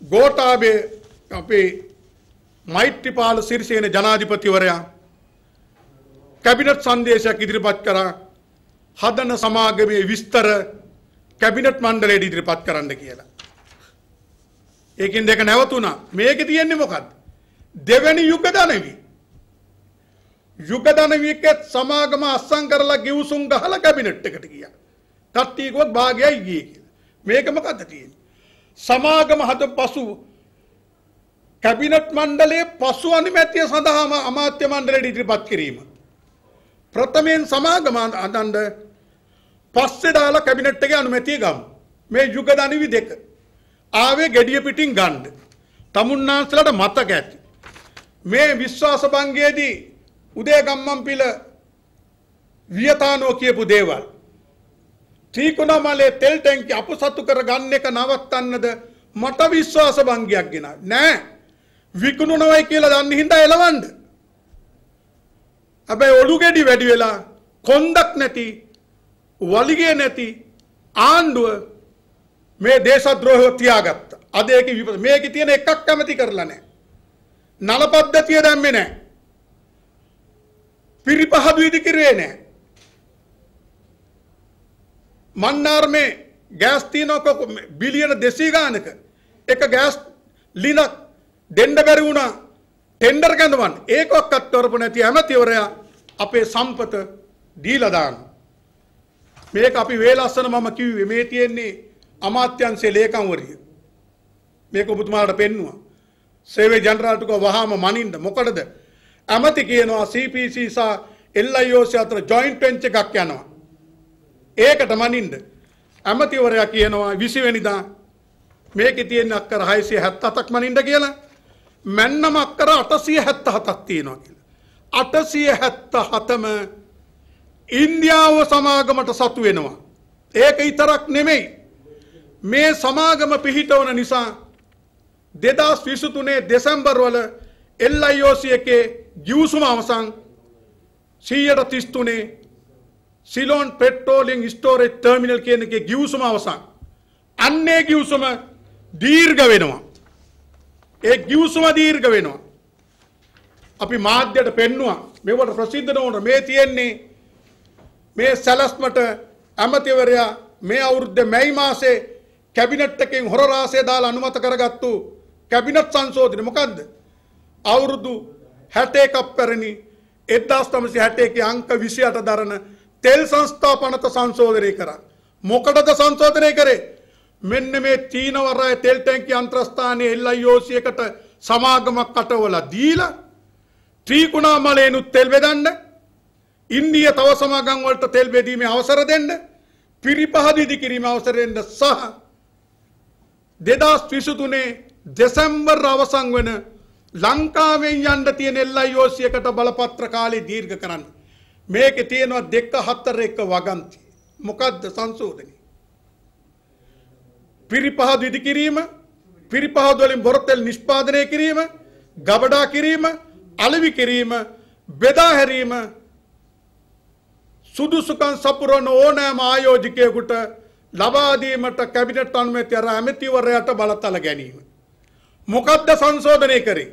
ගෝඨාභය අපේ මෛත්‍රීපාල සිරිසේන ජනාධිපතිවරයා කැබිනට් සංදේශයක් ඉදිරිපත් කරා හදන සමාගමේ විස්තර කැබිනට් මණ්ඩලයට ඉදිරිපත් කරන්න කියලා. ඒකෙන් දෙක නැවතුණා. මේකේ තියෙන්නේ මොකද්ද? දෙවැනි යුග දනවි. යුග දනවිකේ සමාගම අස්සම් කරලා ගිවිසුම් ගහලා කැබිනට් එකට ගියා. කට්ටියකවත් භාගයයි ගියේ කියලා. මේක මොකද්ද තියෙන්නේ? සමාගම හද පසු කැබිනට් මණ්ඩලයේ පසු අනුමැතිය සඳහාම අමාත්‍ය මණ්ඩලයට ඉදිරිපත් කිරීම. ප්‍රථමයෙන් සමාගම අදඬ පස්සේ දාලා කැබිනට් එකේ අනුමැතිය ගමු. මේ යුග දනවි දෙක ආවේ gediya පිටින් ගන්න. තමුන්නාන්සලට මතක ඇති. මේ විශ්වාස භංගයේදී උදේ ගම්මන්පිල වියතානෝ කියපු දේවල් ත්‍රිකුණාමලේ තෙල් ටැංකිය අපසතු කර ගන්න එක නවත්තන්නද මට විශ්වාස භංගයක් ගෙනා නෑ විකුණුනවයි කියලා දන්නේ හින්දා එලවන්න. හැබැයි ඔඩු ගෙඩි වැඩි වෙලා කොන්දක් නැති වලිගේ නැති ආණ්ඩුව මේ දේශද්‍රෝහය තියාගත්තා. අද ඒකේ විපත මේකේ තියෙන එකක් කැමති කරලා නැහැ. නල පද්ධතිය දැම්මේ නැහැ. පිරිපහදු ඉදි කිරුවේ නැහැ. මන්නාරමේ ගෑස් තියනක බිලියන 200 ගානක එක ගෑස් ලිනක් දෙන්න බැරි වුණා ටෙන්ඩර් ගන්නවන් ඒකවත් කරපො නැති ඇමතිවරයා අපේ සම්පත දීලා දානවා. මේක අපි වේලස්සන මම කිව්වේ මේ තියෙන්නේ අමාත්‍යංශයේ ලේකම්වරිය. මේක ඔබතුමාලට පෙන්නුවා. සේවය ජනරාල්ට කව වහාම මනින්න මොකටද? ඇමති කියනවා CPC සහ LIOC අතර ජොයින්ට් වෙන්චර් එකක් යනවා. ඒකට මනින්න ඇමතිවරයා කියනවා 20 වෙනිදා මේකේ තියෙන අක්කර 677ක් මනින්න කියලා. මැන්නම අක්කර 877ක් තියෙනවා කියලා. 877ම ඉන්දියාව සමාගමට සතු වෙනවා. ඒක විතරක් නෙමෙයි. මේ සමාගම පිහිටවන නිසා 2023 දෙසැම්බර් වල LIOC එකේ ගිවිසුම අවසන් 133 සිලෝන් පෙට්‍රෝලියම් ස්ටෝරේජ් ටර්මිනල් කියන එකේ ගිවිසුම අවසන්. අන්නේ ගිවිසුම දීර්ඝ වෙනවා. ඒ ගිවිසුම දීර්ඝ වෙනවා. අපි මාධ්‍යයට පෙන්නුවා මේවට ප්‍රසිද්ධ නොවන මේ තියෙන්නේ මේ සැලැස්මට ඇමතිවරයා මේ අවුරුද්දේ මැයි මාසේ කැබිනට් එකෙන් හොර රාශිය දාලා අනුමත කරගත්තු කැබිනට් සංශෝධනය මොකද්ද? අවුරුදු 61ක් පැරණි 1961 අංක 28 දරන තෙල් සංස්ථා පනත සංශෝධනය කරා. මොකටද සංශෝධනය කරේ? මෙන්න මේ තීනවරය තෙල් ටැංකිය අන්තර්ස්ථානයේ LIOC එකට සමාගමක් අටවලා දීලා ත්‍රිකුණාමලේනුත් තෙල් බෙදන්න ඉන්දිය තව සමාගම් වලට තෙල් බෙදීමේ අවසර දෙන්න පිරිපහදු ඉදි කිරීමේ අවසර දෙන්න සහ 2023 දෙසැම්බර් අවසන් වෙන ලංකාවෙන් යන්න තියෙන LIOC එකට බලපත්‍ර කාලේ දීර්ඝ කරන්න. මේකේ තියෙනවා 2-4 වගන්ති. මොකද්ද සංශෝධනය? පිරිපහදු ඉදි කිරීම, පිරිපහදු වලින් බොරතෙල් නිෂ්පාදනය කිරීම, ගබඩා කිරීම, අලෙවි කිරීම, බෙදා හැරීම, සුදුසුකම් සපුරන ඕනෑම ආයෝජකයෙකුට ලබා දීමට කැබිනට් අනුමැතිය අර ඇමතිවරයාට බලතල ගැනීම. මොකද්ද සංශෝධනය කරේ?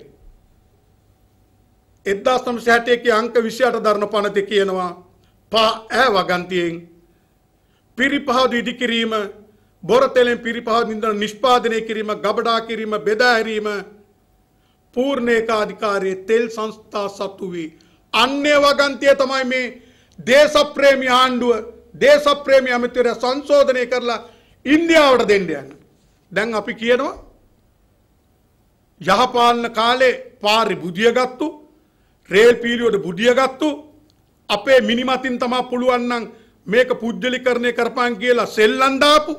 1961 අංක 28 දරන පනතේ කියනවා වගන්තියෙන් පිරිපහදු ඉදි කිරීම, බොරතෙලෙන් පිරිපහදු ඉන්ධන නිෂ්පාදනය කිරීම, ගබඩා කිරීම, බෙදා හැරීම පූර්ණේකාධිකාරී තෙල් සංස්ථා සතු වී අන්නේ වගන්තිය තමයි මේ දේශප්‍රේමී ආණ්ඩුව දේශප්‍රේමී අමාත්‍යවරයා සංශෝධනය කරලා ඉන්දියාවට දෙන්න යන්නේ. දැන් අපි කියනවා යහපාලන කාලේ පාරි බුදිය ගත්තු, රේල් පීලියට බුදිය ගත්තු, අපේ මිනිමතින් තමයි පුළුවන් නම් මේක පුජ්‍යලීකරණය කරපන් කියලා සෙල්ලම් දාපු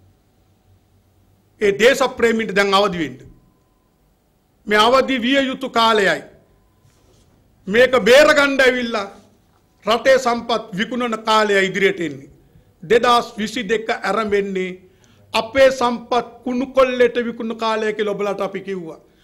ඒ දේශප්‍රේමීන්ට දැන් අවදි වෙන්න. මේ අවදි විය යුතු කාලයයි. මේක බේරගන්න ඇවිල්ලා රටේ සම්පත් විකුණන කාලය ඉදිරියට එන්නේ. 2022 ආරම්භෙන්නේ අපේ සම්පත් කුණු කොල්ලෙට විකුණන කාලය කියලා ඔබලාට අපි කිව්වා.